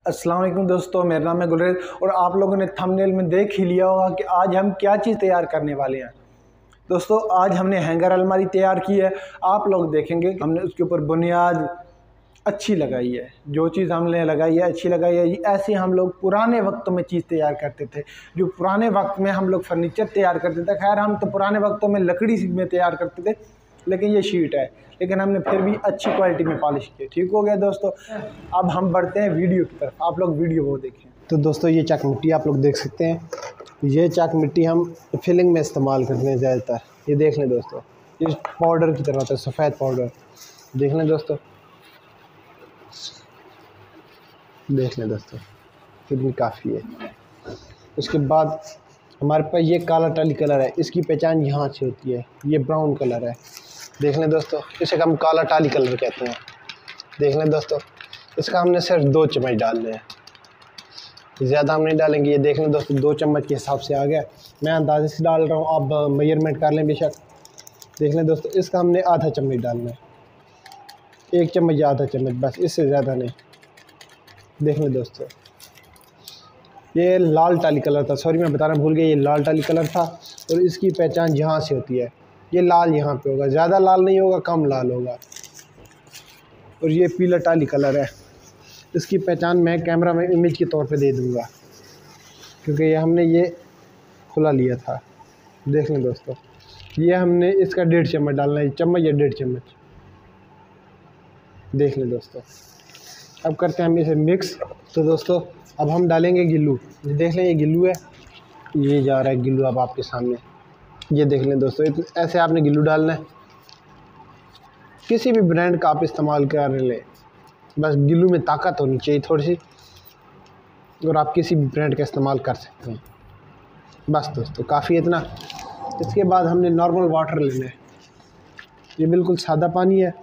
अस्सलाम वालेकुम दोस्तों, मेरा नाम है गुलरेज और आप लोगों ने थंबनेल में देख ही लिया होगा कि आज हम क्या चीज़ तैयार करने वाले हैं। दोस्तों आज हमने हैंगर अलमारी तैयार की है। आप लोग देखेंगे कि हमने उसके ऊपर बुनियाद अच्छी लगाई है। जो चीज़ हमने लगाई है अच्छी लगाई है। ऐसे हम लोग पुराने वक्तों में चीज़ तैयार करते थे। जो पुराने वक्त में हम लोग फर्नीचर तैयार करते थे, खैर हम तो पुराने वक्तों में लकड़ी में तैयार करते थे, लेकिन ये शीट है, लेकिन हमने फिर भी अच्छी क्वालिटी में पॉलिश की। ठीक हो गया दोस्तों। अब हम बढ़ते हैं वीडियो की तरफ, आप लोग वीडियो वो देखें। तो दोस्तों ये चक मिट्टी आप लोग देख सकते हैं। ये चक मिट्टी हम फिलिंग में इस्तेमाल करते हैं ज़्यादातर। ये देख लें दोस्तों, ये पाउडर की तरह होता है, सफ़ेद पाउडर। देख लें दोस्तों, देख लें दोस्तों, कितनी काफ़ी है। उसके बाद हमारे पास ये काला टाली कलर है, इसकी पहचान यहाँ से होती है। ये ब्राउन कलर है, देख लें दोस्तों, इसे हम काला टाली कलर कहते हैं। देख लें दोस्तों, इसका हमने सिर्फ 2 चम्मच डालने हैं, ज़्यादा हम नहीं डालेंगे। ये देख लें दोस्तों, 2 चम्मच के हिसाब से आ गया। मैं अंदाजे से डाल रहा हूँ, आप मेजरमेंट कर लें बेशक। देख लें दोस्तों, इसका हमने आधा चम्मच डालना है, 1 चम्मच या आधा चम्मच बस, इससे ज़्यादा नहीं। देख लें दोस्तों, ये लाल टाली कलर था, सॉरी मैं बताना भूल गया, ये लाल टाली कलर था और इसकी पहचान यहाँ से होती है। ये लाल यहाँ पे होगा, ज़्यादा लाल नहीं होगा, कम लाल होगा। और ये पीला टाली कलर है, इसकी पहचान मैं कैमरा में इमेज के तौर पे दे दूँगा, क्योंकि ये हमने ये खुला लिया था। देख लें दोस्तों, ये हमने इसका 1.5 चम्मच डालना है, चम्मच या 1.5 चम्मच। देख लें दोस्तों, अब करते हैं हम इसे मिक्स। तो दोस्तों अब हम डालेंगे गिल्लू। देख लें, ये गिल्लू है, ये जा रहा है गिल्लू अब आपके सामने। ये देख लें दोस्तों, ऐसे आपने गिल्लू डालना है। किसी भी ब्रांड का आप इस्तेमाल कर लें, बस गिल्लू में ताकत होनी चाहिए थोड़ी सी, और आप किसी भी ब्रांड का इस्तेमाल कर सकते हैं। बस दोस्तों काफ़ी इतना। इसके बाद हमने नॉर्मल वाटर लेना है। ये बिल्कुल सादा पानी है,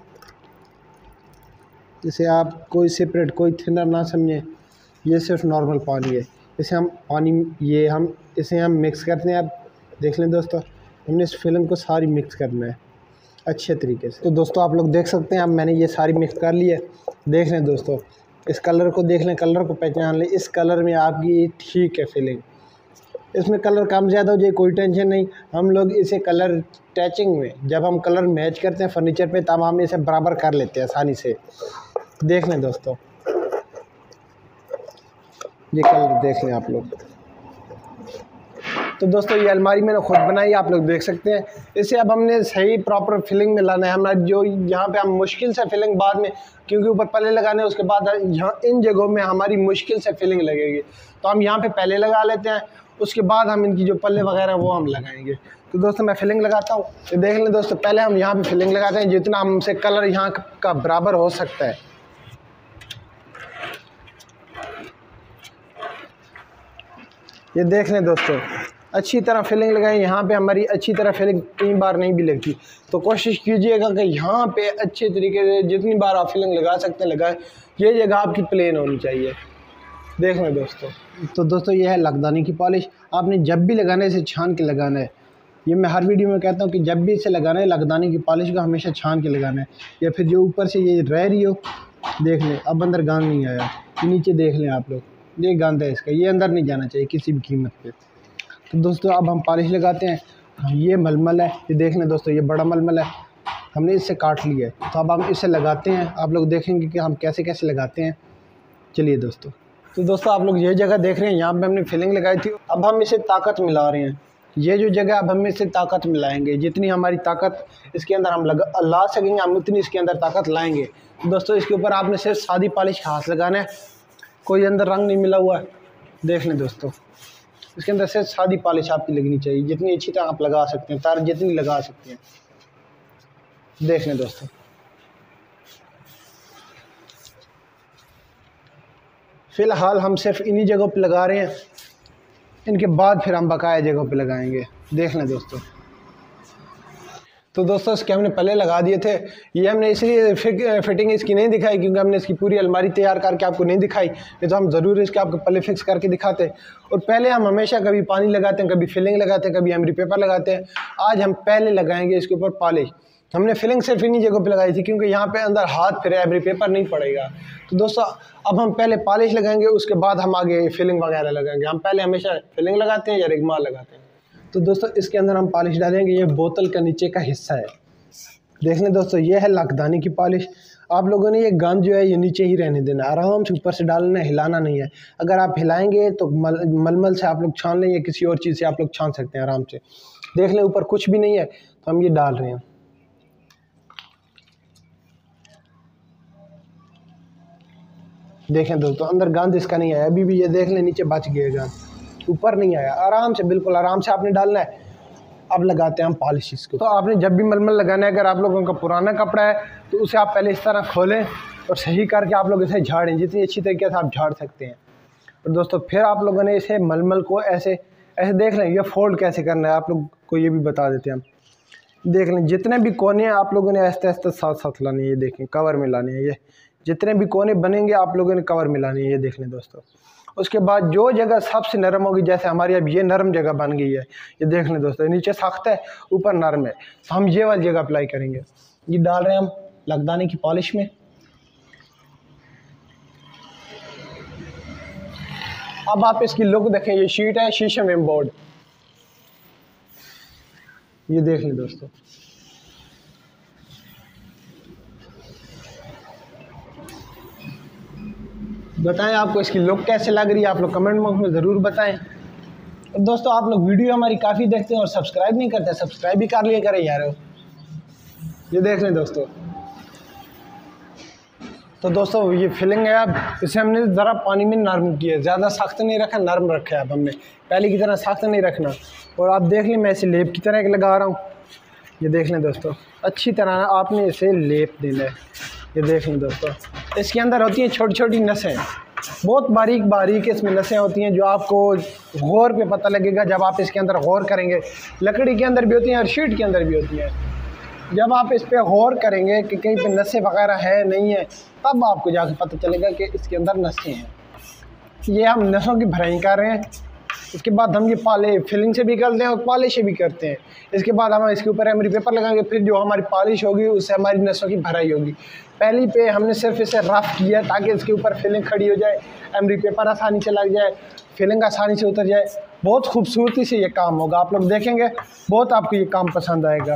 इसे आप कोई सेपरेट कोई थिनर ना समझें, ये सिर्फ नॉर्मल पानी है। इसे हम मिक्स करते हैं। आप देख लें दोस्तों, हमने इस फिल्म को सारी मिक्स करना है अच्छे तरीके से। तो दोस्तों आप लोग देख सकते हैं, अब मैंने ये सारी मिक्स कर ली है। देख लें दोस्तों, इस कलर को देख लें, कलर को पहचान लें। इस कलर में आपकी ठीक है फिलिंग, इसमें कलर कम ज़्यादा हो जाए कोई टेंशन नहीं। हम लोग इसे कलर टैचिंग में, जब हम कलर मैच करते हैं फर्नीचर पे, तब हम इसे बराबर कर लेते हैं आसानी से। देख लें दोस्तों, ये कलर देख लें आप लोग। तो दोस्तों ये अलमारी मैंने खुद बनाई, आप लोग देख सकते हैं। इसे अब हमने सही प्रॉपर फिलिंग में लाना है। हमारा जो यहाँ पे हम मुश्किल से फिलिंग बाद में, क्योंकि ऊपर पल्ले लगाने, उसके बाद यहाँ इन जगहों में हमारी मुश्किल से फिलिंग लगेगी, तो हम यहाँ पे पहले लगा लेते हैं, उसके बाद हम इनकी जो पल्ले वगैरह वो हम लगाएंगे। तो दोस्तों मैं फिलिंग लगाता हूँ। तो देख लें दोस्तों, पहले हम यहाँ पे फिलिंग लगाते हैं, जितना हमसे कलर यहाँ का बराबर हो सकता है। ये देख लें दोस्तों, अच्छी तरह फिलिंग लगाएं। यहाँ पे हमारी अच्छी तरह फिलिंग कई बार नहीं भी लगती, तो कोशिश कीजिएगा कि यहाँ पे अच्छे तरीके से जितनी बार आप फिलिंग लगा सकते हैं लगाएं। ये जगह आपकी प्लेन होनी चाहिए। देख लें दोस्तों, तो दोस्तों ये है लकदानी की पॉलिश। आपने जब भी लगाना है इसे छान के लगाना है। ये मैं हर वीडियो में कहता हूँ कि जब भी इसे लगाना है, लकदानी की पॉलिश को हमेशा छान के लगाना है। या फिर जो ऊपर से ये रह रही हो, देख लें, अब अंदर गांद नहीं आया, नीचे देख लें आप लोग, ये गांद है इसका, ये अंदर नहीं जाना चाहिए किसी भी कीमत पे। तो दोस्तों अब हम पॉलिश लगाते हैं। ये मलमल है, ये देख लें दोस्तों, ये बड़ा मलमल है, हमने इससे काट लिया है। तो अब हम इसे लगाते हैं, आप लोग देखेंगे कि हम कैसे कैसे लगाते हैं। चलिए दोस्तों, तो दोस्तों आप लोग ये जगह देख रहे हैं, यहाँ पे हमने फिलिंग लगाई थी। अब हम इसे ताकत मिला रहे हैं। ये जो जगह, अब हम इसे ताकत मिलाएंगे। जितनी हमारी ताकत इसके अंदर हम ला सकेंगे, हम उतनी इसके अंदर ताकत लाएंगे। तो दोस्तों इसके ऊपर आपने सिर्फ सादी पॉलिश हाथ लगाना है, कोई अंदर रंग नहीं मिला हुआ है। देख लें दोस्तों, इसके अंदर सिर्फ सादी पॉलिश आपकी लगनी चाहिए, जितनी अच्छी तरह आप लगा सकते हैं, तार जितनी लगा सकते हैं। देख लें दोस्तों, फ़िलहाल हम सिर्फ इन्हीं जगहों पे लगा रहे हैं, इनके बाद फिर हम बकाया जगहों पे लगाएंगे। देख लें दोस्तों, तो दोस्तों इसके हमने पहले लगा दिए थे। ये हमने इसलिए फिटिंग इसकी नहीं दिखाई क्योंकि हमने इसकी पूरी अलमारी तैयार करके आपको नहीं दिखाई, नहीं तो हम ज़रूर इसके आपको पल्ले फिक्स करके दिखाते। और पहले हम हमेशा कभी पानी लगाते हैं, कभी फिलिंग लगाते हैं, कभी एमरी पेपर लगाते हैं। आज हम पहले लगाएंगे इसके ऊपर पॉलिश। हमने फिलिंग सिर्फ इन्हीं जगहों पे लगाई थी क्योंकि यहाँ पे अंदर हाथ फिर एमरी पेपर नहीं पड़ेगा। तो दोस्तों अब हम पहले पॉलिश लगाएंगे, उसके बाद हम आगे फिलिंग वगैरह लगाएंगे। हम पहले हमेशा फिलिंग लगाते हैं या रिगमाल लगाते हैं। तो दोस्तों इसके अंदर हम पॉलिश डालेंगे। ये बोतल का नीचे का हिस्सा है, देख लें दोस्तों, ये है लकदानी की पॉलिश। आप लोगों ने ये गंद जो है ये नीचे ही रहने देना, आराम से ऊपर से डालना है, हिलाना नहीं है। अगर आप हिलाएंगे तो मलमल से आप लोग छान लें या किसी और चीज़ से आप लोग छान सकते हैं आराम से। देख लें ऊपर कुछ भी नहीं है, तो हम ये डाल रहे हैं। देखें दोस्तों अंदर गंद इसका नहीं आया अभी भी, ये देख लें नीचे बच गया गंद, ऊपर नहीं आया। आराम से, बिल्कुल आराम से आपने डालना है। अब लगाते हैं हम पॉलिश इसको। तो आपने जब भी मलमल लगाना है, अगर आप लोगों का पुराना कपड़ा है तो उसे आप पहले इस तरह खोलें और सही करके आप लोग इसे झाड़ें, जितनी अच्छी तरीके से आप झाड़ सकते हैं। और दोस्तों फिर आप लोगों ने इसे मलमल को ऐसे ऐसे देख लें, ये फोल्ड कैसे करना है आप लोग को ये भी बता देते हैं हम। देख लें जितने भी कोने हैं आप लोगों ने आहिस्ते आहिस्ते साथ साथ लाने हैं। ये देखें कवर में लाने हैं, ये जितने भी कोने बनेंगे आप लोगों ने कवर में लाने हैं। ये देख लें दोस्तों। उसके बाद जो जगह सबसे नरम होगी, जैसे हमारी अब ये नरम जगह बन गई है, ये देख लें दोस्तों, नीचे सख्त है ऊपर नरम है, तो हम ये वाली जगह अप्लाई करेंगे। ये डाल रहे हैं हम लकदानी की पॉलिश में। अब आप इसकी लुक देखें, ये शीट है शीशम एम्बोर्ड, ये देख लें दोस्तों। बताएं आपको इसकी लुक कैसे लग रही है, आप लोग कमेंट बॉक्स में ज़रूर बताएं। और दोस्तों आप लोग वीडियो हमारी काफ़ी देखते हैं और सब्सक्राइब नहीं करते, सब्सक्राइब भी कर लिया करें यार। ये देख लें दोस्तों। तो दोस्तों ये फिलिंग है, अब इसे हमने ज़रा पानी में नरम किया, ज़्यादा सख्त नहीं रखा, नरम रखा है। अब हमने पहले की तरह सख्त नहीं रखना। और आप देख लें मैं इसे लेप की तरह लगा रहा हूँ। ये देख लें दोस्तों, अच्छी तरह आपने इसे लेप देना है। ये देख लें दोस्तों, इसके अंदर होती हैं छोटी छोटी नसें, बहुत बारीक बारीक इसमें नसें होती हैं, जो आपको गौर पे पता लगेगा जब आप इसके अंदर गौर करेंगे। लकड़ी के अंदर भी होती हैं और शीट के अंदर भी होती हैं। जब आप इस पर गौर करेंगे कि कहीं पे नसें वगैरह है नहीं है, तब आपको जाकर पता चलेगा कि इसके अंदर नसें हैं। ये हम नसों की भराई कर रहे हैं। इसके बाद हम ये फिलिंग से भी करते हैं और पॉलिश से भी करते हैं। इसके बाद हम इसके ऊपर एमरी पेपर लगाएंगे, फिर जो हमारी पॉलिश होगी उससे हमारी नसों की भराई होगी। पहली पे हमने सिर्फ इसे रफ़ किया ताकि इसके ऊपर फिलिंग खड़ी हो जाए, एमरी पेपर आसानी से लग जाए, फिलिंग आसानी से उतर जाए। बहुत खूबसूरती से ये काम होगा, आप लोग देखेंगे बहुत आपको ये काम पसंद आएगा।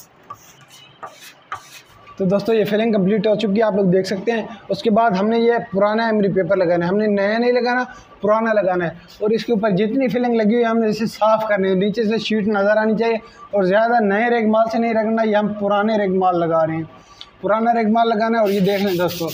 तो दोस्तों ये फिलिंग कंप्लीट हो चुकी है, आप लोग देख सकते हैं। उसके बाद हमने ये पुराना एमरी पेपर लगाना है, हमने नया नहीं लगाना, पुराना लगाना है। और इसके ऊपर जितनी फिलिंग लगी हुई है हमने इसे साफ़ करनी है, नीचे से शीट नज़र आनी चाहिए। और ज़्यादा नए रेगमाल से नहीं रखना, ये हम पुराने रेगमाल लगा रहे हैं, पुराना रेगमाल लगाना है। और ये देख लें दोस्तों,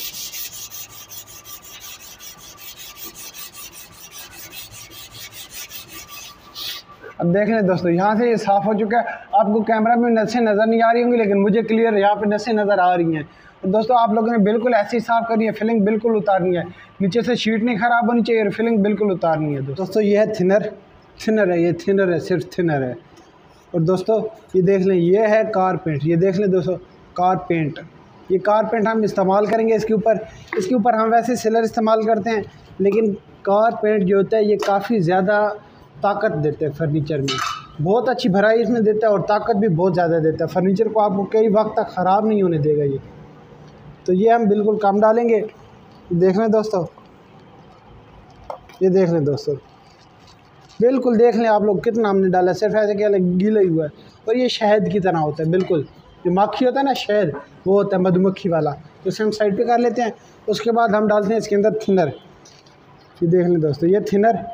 अब देख लें दोस्तों, यहाँ से ये साफ़ हो चुका है। आपको कैमरा में नसें नज़र नहीं आ रही होंगी, लेकिन मुझे क्लियर यहाँ पे नसें नज़र आ रही हैं। तो दोस्तों आप लोगों ने बिल्कुल ऐसे ही साफ़ करनी है, फिलिंग बिल्कुल उतारनी है, नीचे से शीट नहीं ख़राब होनी चाहिए और फिलिंग बिल्कुल उतारनी है। दोस्तों ये है थिनर है, ये थिनर है, सिर्फ थिनर है। और दोस्तों ये देख लें, ये है कार पेंट। ये देख लें दोस्तों, कार पेंट, ये कार पेंट हम इस्तेमाल करेंगे इसके ऊपर हम वैसे सिलर इस्तेमाल करते हैं, लेकिन कार पेंट जो होता है ये काफ़ी ज़्यादा ताकत देते हैं फर्नीचर में, बहुत अच्छी भराई इसमें देता है और ताकत भी बहुत ज़्यादा देता है। फर्नीचर को आपको कई वक्त तक ख़राब नहीं होने देगा ये। तो ये हम बिल्कुल कम डालेंगे। देख लें दोस्तों, ये देख लें दोस्तों, बिल्कुल देख लें आप लोग कितना हमने डाला, सिर्फ ऐसे क्या गीला ही हुआ है। और ये शहद की तरह होता है, बिल्कुल जो माखी होता है ना शहद, वो होता है मधुमक्खी वाला। तो इसे हम साइड पे कर लेते हैं। उसके बाद हम डालते हैं इसके अंदर थिनर। ये देख लें दोस्तों, ये थिनर,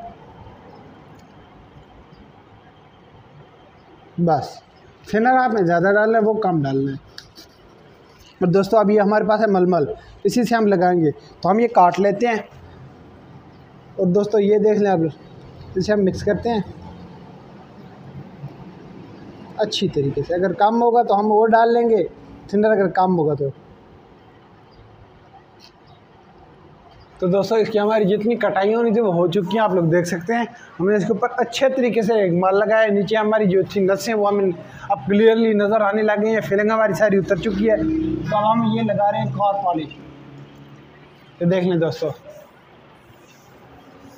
बस थिनर आपने ज़्यादा डालना है, वो कम डालना है। और दोस्तों अब ये हमारे पास है मलमल, इसी से हम लगाएंगे। तो हम ये काट लेते हैं। और दोस्तों ये देख लें आप लोग, इसे हम मिक्स करते हैं अच्छी तरीके से। अगर कम होगा तो हम वो डाल लेंगे थिनर, अगर कम होगा तो दोस्तों इसकी हमारी जितनी कटाई होनी थी वो हो चुकी हैं, आप लोग देख सकते हैं। हमने इसके ऊपर अच्छे तरीके से माल लगाया। नीचे हमारी जो थी नसें वो हमें अब क्लियरली नज़र आने लग गई हैं, फिलिंग हमारी सारी उतर चुकी है। तो हम ये लगा रहे हैं कार पॉलिश। तो देख लें दोस्तों,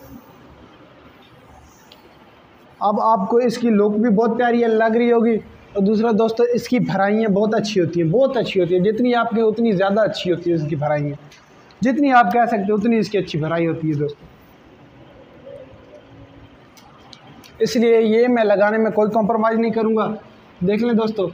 अब आपको इसकी लुक भी बहुत प्यारी लग रही होगी। और दूसरा दोस्तों इसकी भराइयाँ बहुत अच्छी होती हैं, बहुत अच्छी होती है। जितनी आपके उतनी ज़्यादा अच्छी होती है इसकी भराइयाँ, जितनी आप कह सकते हो उतनी इसकी अच्छी भराई होती है दोस्तों। इसलिए ये मैं लगाने में कोई कॉम्प्रोमाइज़ नहीं करूँगा। देख लें दोस्तों,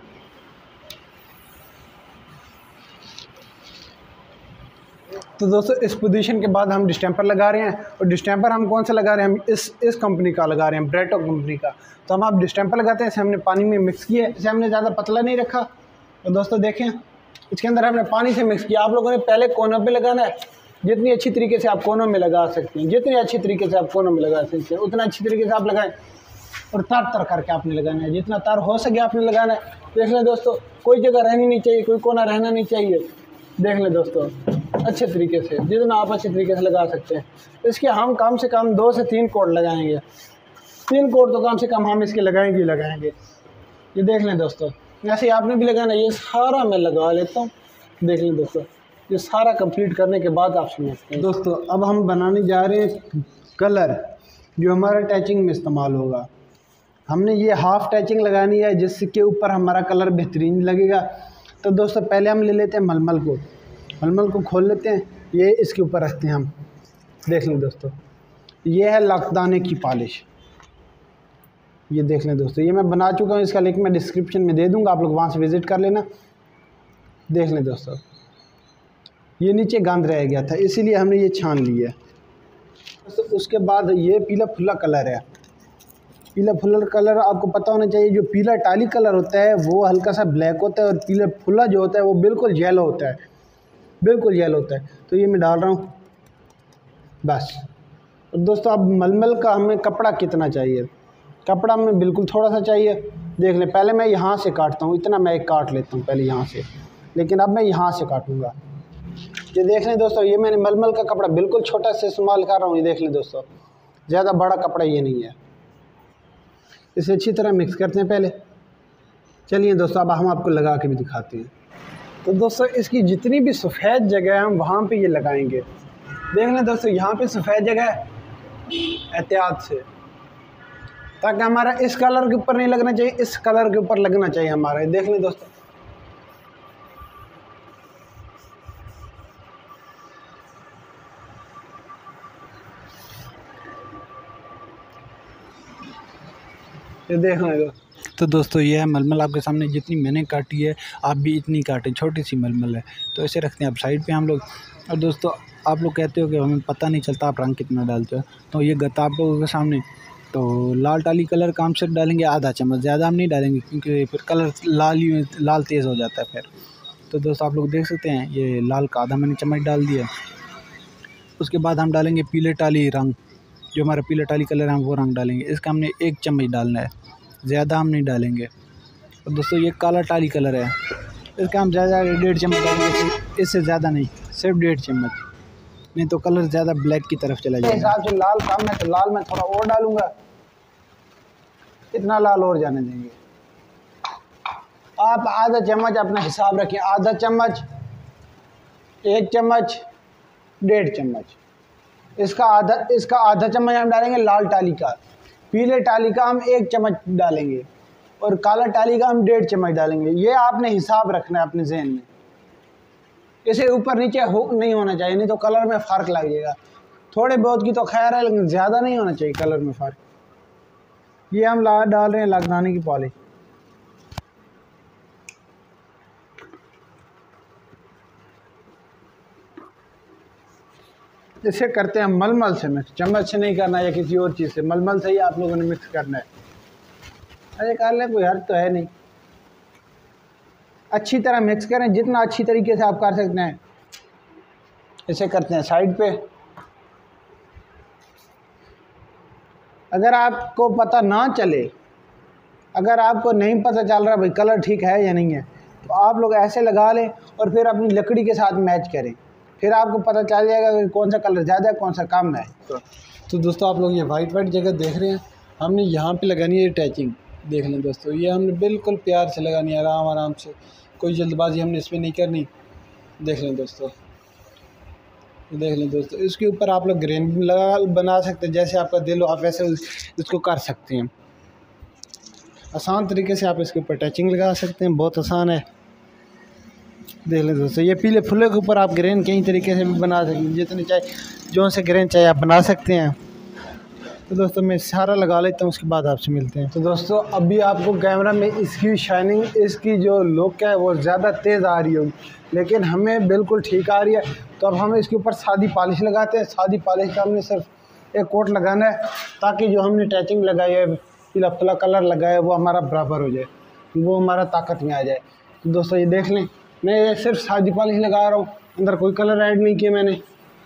तो दोस्तों इस पोजीशन के बाद हम डिस्टेंपर लगा रहे हैं। और डिस्टेंपर हम कौन सा लगा रहे हैं, हम इस कंपनी का लगा रहे हैं, ब्रेटो कंपनी का। तो हम आप डिस्टेंपर लगाते हैं, इसे हमने पानी में मिक्स किया है, इसे हमने ज़्यादा पतला नहीं रखा। और दोस्तों देखें, इसके अंदर हमने पानी से मिक्स किया। आप लोगों ने पहले कोनों पे लगाना है, जितनी अच्छी तरीके से आप कोनों में लगा सकते हैं, जितनी अच्छी तरीके से आप कोनों में लगा सकते हैं उतना अच्छी तरीके से आप लगाएं। और तर करके आपने लगाना है, जितना तार हो सके आपने लगाना है। देख लें दोस्तों, कोई जगह रहनी नहीं चाहिए, कोई कोना रहना नहीं चाहिए। देख लें दोस्तों, अच्छे तरीके से, जितना आप अच्छे तरीके से लगा सकते हैं। इसके हम कम से कम 2 से 3 कोड लगाएंगे। 3 कोड तो कम से कम हम इसके लगाएंगे ही लगाएंगे। ये देख लें दोस्तों, ऐसे ही आपने भी लगाना। ये सारा मैं लगा लेता हूँ। देख लें दोस्तों, ये सारा कंप्लीट करने के बाद आप समझते हैं। दोस्तों अब हम बनाने जा रहे हैं कलर जो हमारा टैचिंग में इस्तेमाल होगा। हमने ये हाफ़ टैचिंग लगानी है जिसके ऊपर हमारा कलर बेहतरीन लगेगा। तो दोस्तों पहले हम ले लेते हैं मलमल को, मलमल को खोल लेते हैं, ये इसके ऊपर रखते हैं हम। देख लें दोस्तों, ये है लाखदाने की पॉलिश। ये देख लें दोस्तों, ये मैं बना चुका हूँ, इसका लिंक मैं डिस्क्रिप्शन में दे दूँगा, आप लोग वहाँ से विज़िट कर लेना। देख लें दोस्तों, ये नीचे गंद रह गया था इसीलिए हमने ये छान ली है। तो उसके बाद ये पीला फुल्ला कलर है। पीला फुल्ला कलर आपको पता होना चाहिए, जो पीला टाली कलर होता है वो हल्का सा ब्लैक होता है और पीला फुल्ला जो होता है वो बिल्कुल येलो होता है, बिल्कुल येलो होता है। तो ये मैं डाल रहा हूँ बस। और दोस्तों अब मलमल का हमें कपड़ा कितना चाहिए, कपड़ा हमें बिल्कुल थोड़ा सा चाहिए। देख लें, पहले मैं यहाँ से काटता हूँ, इतना मैं एक काट लेता हूँ पहले यहाँ से, लेकिन अब मैं यहाँ से काटूँगा। ये देख लें दोस्तों, ये मैंने मलमल का कपड़ा बिल्कुल छोटा से इस्तेमाल कर रहा हूँ। ये देख लें दोस्तों, ज़्यादा बड़ा कपड़ा ये नहीं है। इसे अच्छी तरह मिक्स करते हैं पहले। चलिए दोस्तों, अब हम आपको लगा के भी दिखाते हैं। तो दोस्तों इसकी जितनी भी सफ़ेद जगह है हम वहाँ पे ये लगाएंगे। देख लें दोस्तों, यहाँ पे सफ़ेद जगह है, एहतियात से, ताकि हमारा इस कलर के ऊपर नहीं लगना चाहिए, इस कलर के ऊपर लगना चाहिए हमारा। देख लें दोस्तों, ये देख लें। तो दोस्तों ये है मलमल आपके सामने, जितनी मैंने काटी है आप भी इतनी काटें, छोटी सी मलमल है। तो इसे रखते हैं अब साइड पे हम लोग। और दोस्तों आप लोग कहते हो कि हमें पता नहीं चलता आप रंग कितना डालते हो, तो ये गत्ता आप लोगों के सामने। तो लाल टाली कलर का हम सिर्फ डालेंगे आधा चम्मच, ज़्यादा हम नहीं डालेंगे क्योंकि फिर कलर लाल तेज़ हो जाता है फिर। तो दोस्तों आप लोग देख सकते हैं ये लाल का आधा मैंने चम्मच डाल दिया। उसके बाद हम डालेंगे पीले टाली रंग, जो हमारा पीला टाली कलर है हम वो रंग डालेंगे। इसका हमने 1 चम्मच डालना है, ज़्यादा हम नहीं डालेंगे। और दोस्तों ये काला टाली कलर है, इसका हम ज़्यादा 1.5 चम्मच डालेंगे, इससे ज़्यादा नहीं, सिर्फ 1.5 चम्मच, नहीं तो कलर ज़्यादा ब्लैक की तरफ चला जाएगा। हिसाब से लाल कम है तो लाल मैं थोड़ा और डालूंगा, इतना लाल और जाने देंगे। आप आधा चम्मच अपना हिसाब रखिए, आधा चम्मच, 1 चम्मच, 1.5 चम्मच। इसका आधा चम्मच हम डालेंगे लाल टाली का, पीले टाली का हम 1 चम्मच डालेंगे और काला टाली का हम 1.5 चम्मच डालेंगे। ये आपने हिसाब रखना है अपने जहन में, इसे ऊपर नीचे नहीं होना चाहिए, नहीं तो कलर में फ़र्क लग जाएगा। थोड़े बहुत की तो खैर है, लेकिन ज़्यादा नहीं होना चाहिए कलर में फ़र्क। ये हम डाल रहे हैं लाखदाने की पॉलिश। इसे करते हैं मलमल से मिक्स, चम्मच से नहीं करना या किसी और चीज़ से, मलमल से ही आप लोगों ने मिक्स करना है। अरे कर लें, कोई हर्ज तो है नहीं। अच्छी तरह मिक्स करें, जितना अच्छी तरीके से आप कर सकते हैं। इसे करते हैं साइड पे। अगर आपको पता ना चले, अगर आपको नहीं पता चल रहा भाई कलर ठीक है या नहीं है, तो आप लोग ऐसे लगा लें और फिर अपनी लकड़ी के साथ मैच करें, फिर आपको पता चल जाएगा कि कौन सा कलर ज़्यादा है कौन सा कम है। तो दोस्तों आप लोग ये वाइट जगह देख रहे हैं, हमने यहाँ पे लगानी है टैचिंग। देख लें दोस्तों, ये हमने बिल्कुल प्यार से लगानी है, आराम आराम से, कोई जल्दबाजी हमने इसमें नहीं करनी। देख लें दोस्तों, देख लें दोस्तों, इसके ऊपर आप लोग ग्रेन बना सकते हैं, जैसे आपका दिल हो आप वैसे इसको कर सकते हैं। आसान तरीके से आप इसके ऊपर टचिंग लगा सकते हैं, बहुत आसान है। देख लें दोस्तों, ये पीले फूलों के ऊपर आप ग्रेन कई तरीके से भी बना सकते हैं, जितने चाहे जो से ग्रेन चाहे आप बना सकते हैं। तो दोस्तों मैं सारा लगा लेता हूँ, उसके बाद आपसे मिलते हैं। तो दोस्तों अभी आपको कैमरा में इसकी शाइनिंग, इसकी जो लुक है वो ज़्यादा तेज़ आ रही होगी, लेकिन हमें बिल्कुल ठीक आ रही है। तो अब हम इसके ऊपर सादी पॉलिश लगाते हैं। सादी पॉलिश का हमने सिर्फ एक कोट लगाना है, ताकि जो हमने टचिंग लगाई है, पीला फुला कलर लगाया है, वो हमारा बराबर हो जाए, वो हमारा ताकत में आ जाए। तो दोस्तों ये देख लें, मैं सिर्फ सादी पॉलिश लगा रहा हूँ, अंदर कोई कलर ऐड नहीं किया मैंने।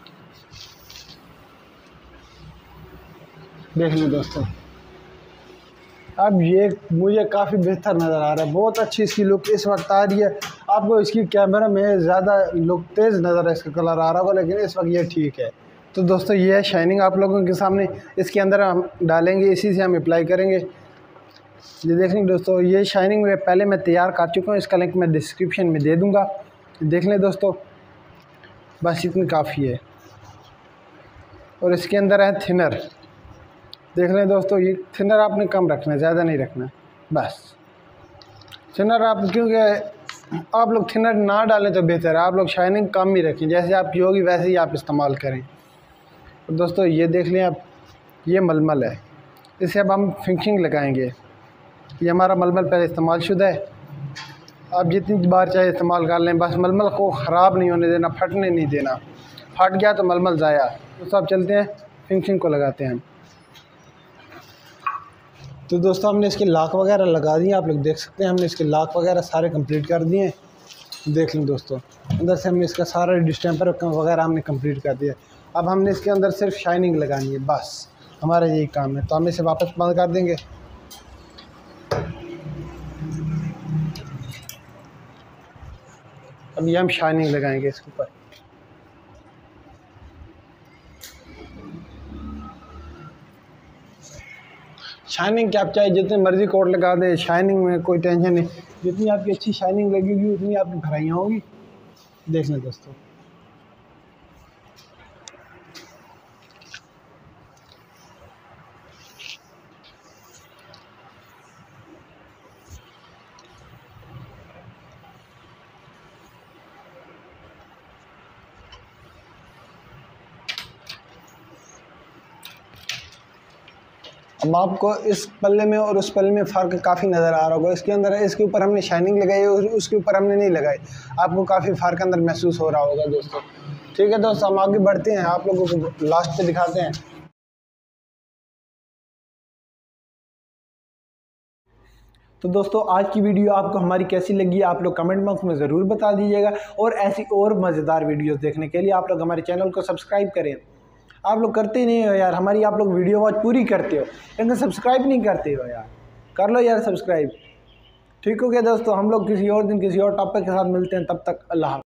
देख लें दोस्तों, अब ये मुझे काफ़ी बेहतर नज़र आ रहा है, बहुत अच्छी इसकी लुक इस वक्त आ रही है। आपको इसकी कैमरा में ज़्यादा लुक तेज़ नज़र है, इसका कलर आ रहा होगा, लेकिन इस वक्त ये ठीक है। तो दोस्तों ये है शाइनिंग आप लोगों के सामने, इसके अंदर हम डालेंगे, इसी से हम अप्लाई करेंगे। ये देख लें दोस्तों, ये शाइनिंग में पहले मैं तैयार कर चुका हूँ, इसका लिंक मैं डिस्क्रिप्शन में दे दूँगा। देख लें दोस्तों, बस इतनी काफ़ी है। और इसके अंदर है थिनर। देख लें दोस्तों, ये थिनर आपने कम रखना है, ज़्यादा नहीं रखना, बस थिनर आप, क्योंकि आप लोग थिनर ना डालें तो बेहतर है, आप लोग शाइनिंग कम ही रखें, जैसे आपकी होगी वैसे ही आप इस्तेमाल करें। तो दोस्तों ये देख लें आप, ये मलमल है, इसे अब हम फिनिशिंग लगाएंगे। ये हमारा मलमल पहले इस्तेमाल शुदा है, आप जितनी बार चाहे इस्तेमाल कर लें, बस मलमल को ख़राब नहीं होने देना, फटने नहीं देना, फट गया तो मलमल ज़ाया। तो सब चलते हैं, फिनिशिंग को लगाते हैं। तो दोस्तों हमने इसके लाक वगैरह लगा दिए, आप लोग देख सकते हैं, हमने इसके लाक वगैरह सारे कंप्लीट कर दिए हैं। देख लें दोस्तों, अंदर से हमने इसका सारा डिस्टेंपर वगैरह हमने कंप्लीट कर दिया। अब हमने इसके अंदर सिर्फ शाइनिंग लगानी है, बस हमारा यही काम है। तो हम इसे वापस बंद कर देंगे। अब ये हम शाइनिंग लगाएंगे इसके ऊपर। शाइनिंग क्या आप चाहे जितने मर्जी कोट लगा दे, शाइनिंग में कोई टेंशन नहीं, जितनी आपकी अच्छी शाइनिंग लगेगी उतनी आपकी भराइयाँ होगी। देख लें दोस्तों, अब आपको इस पल्ले में और उस पल्ले में फ़र्क काफ़ी नज़र आ रहा होगा। इसके अंदर, इसके ऊपर हमने शाइनिंग लगाई है और उसके ऊपर हमने नहीं लगाई, आपको काफ़ी फ़र्क अंदर महसूस हो रहा होगा दोस्तों। ठीक है दोस्तों, हम आगे बढ़ते हैं, आप लोगों को लास्ट पे दिखाते हैं। तो दोस्तों आज की वीडियो आपको हमारी कैसी लगी, आप लोग कमेंट बॉक्स में ज़रूर बता दीजिएगा। और ऐसी और मज़ेदार वीडियोस देखने के लिए आप लोग हमारे चैनल को सब्सक्राइब करें। आप लोग करते ही नहीं हो यार, हमारी आप लोग वीडियो वॉच पूरी करते हो लेकिन सब्सक्राइब नहीं करते हो यार, कर लो यार सब्सक्राइब। ठीक हो गया दोस्तों, हम लोग किसी और दिन किसी और टॉपिक के साथ मिलते हैं, तब तक अल्लाह।